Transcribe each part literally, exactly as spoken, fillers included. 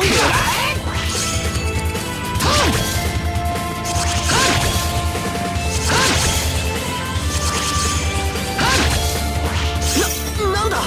なんだ。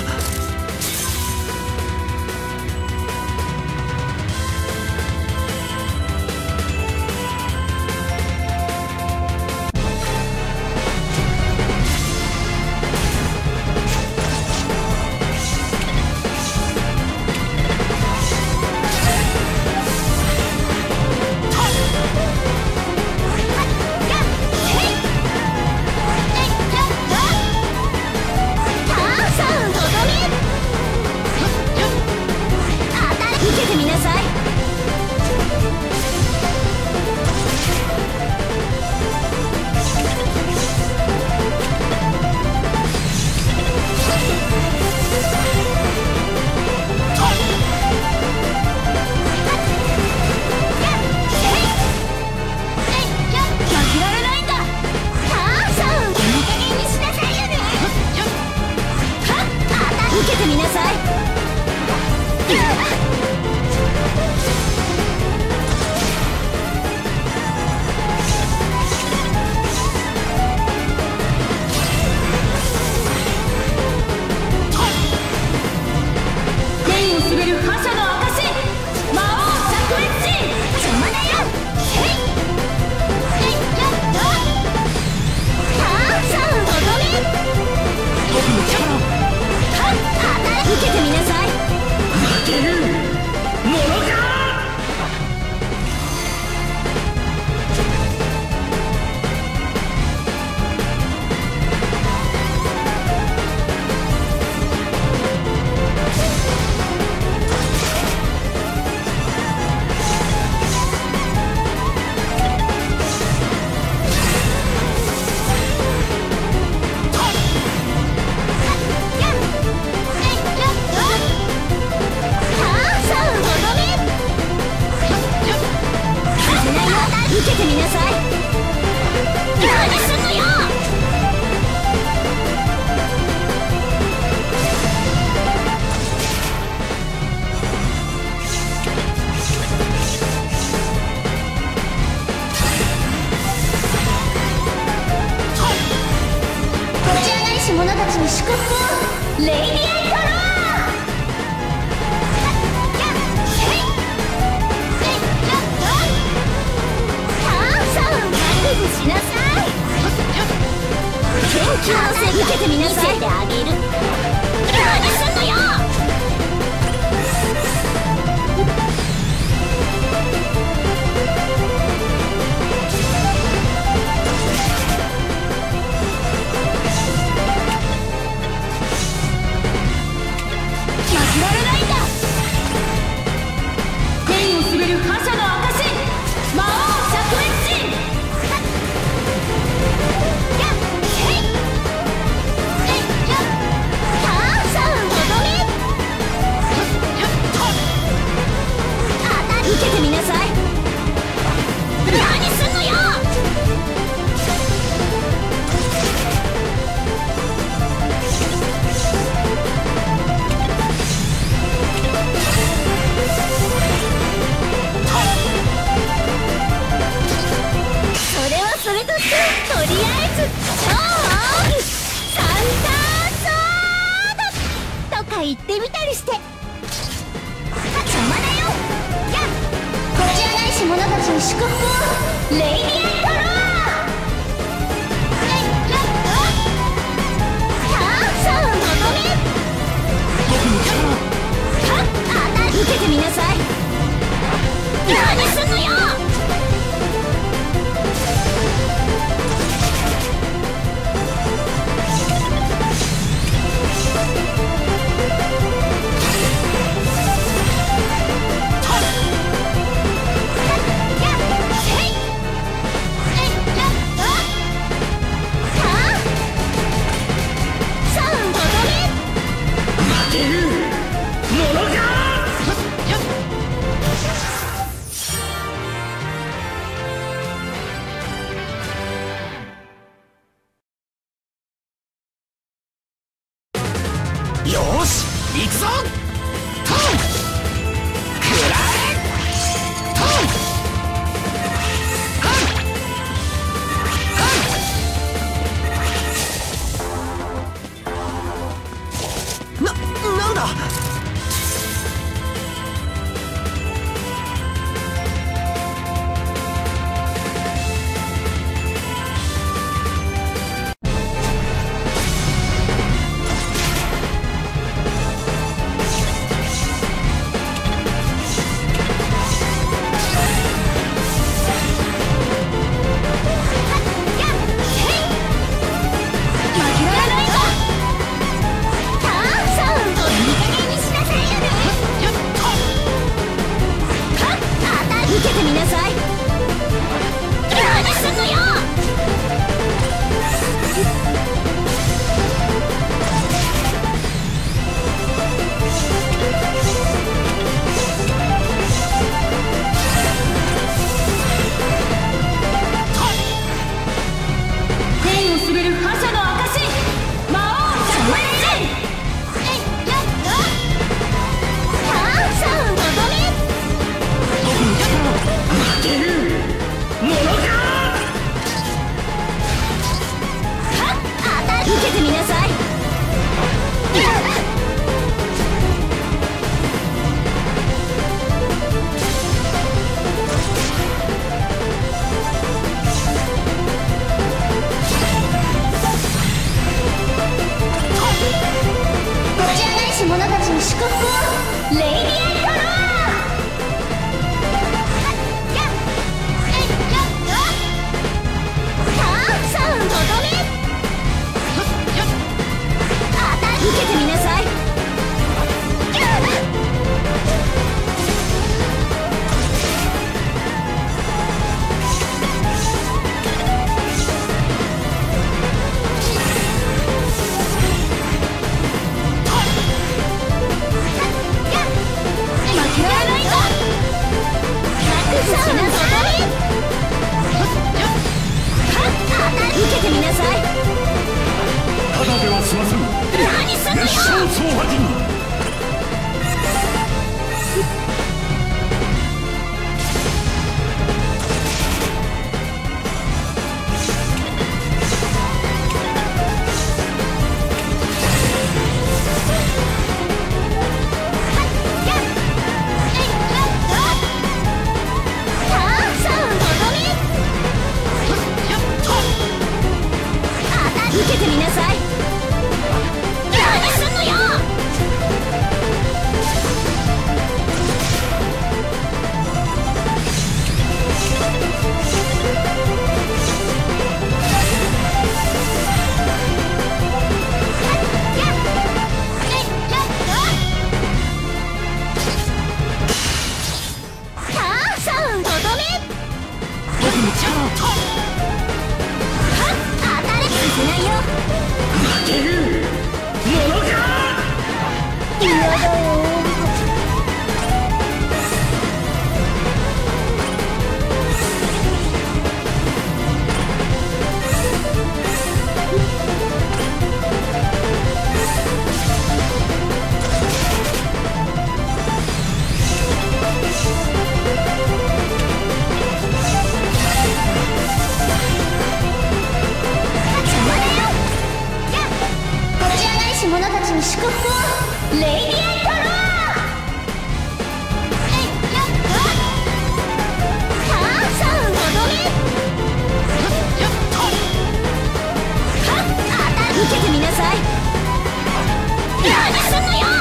者たちに祝福をレイディエントロー。しなさい。元気なせ受けてみなさい。見せてあげる。何すんのよ。負けられないんだ。天を滑る覇者の証、魔王灼熱神。受けてみなさい。何すんのよ。それはそれとして、とりあえず超奥義サンターソードとか言ってみたりして。邪魔だよ。こちらないし者たちに祝福をレイディエントロー。受けてみなさい。何すんのよ。 よーし行くぞ。トンくらえ。 勝総破人。 受けてみなさい。何すんのよ。さあ、とどめ。僕にチャンス。当たれ。させないよ。 負けるものか。 嫌だよ。者たちに祝福を。レイディエントロー。えいやっと。さあさあとどめ。やっと。はっあた受けてみなさい。何すんのよ。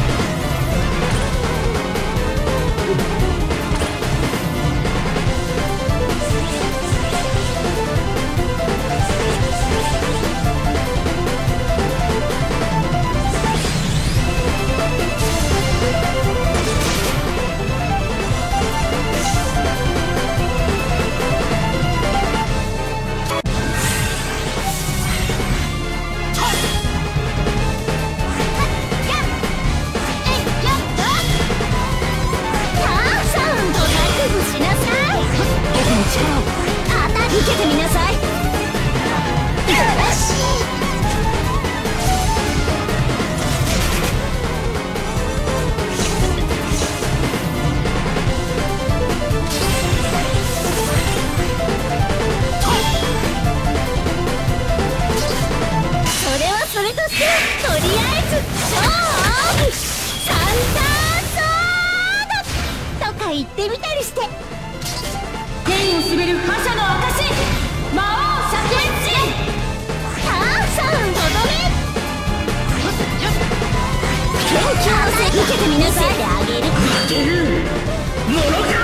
受けてみなさい。よし。それはそれとして、とりあえず勝負サンターソードとか言ってみたりして。天を滑る覇者の証、魔王灼熱陣。さあさあとどめ。元気をせ受けてみなさい。あげる。 負けるものか。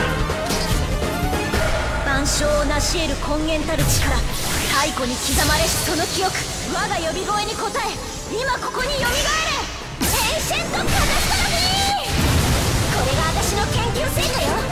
万象を成し得る根源たる力、太古に刻まれしその記憶、我が呼び声に応え今ここによみがえれ。エンシェントカタストロフィー。これが私の研究成果よ。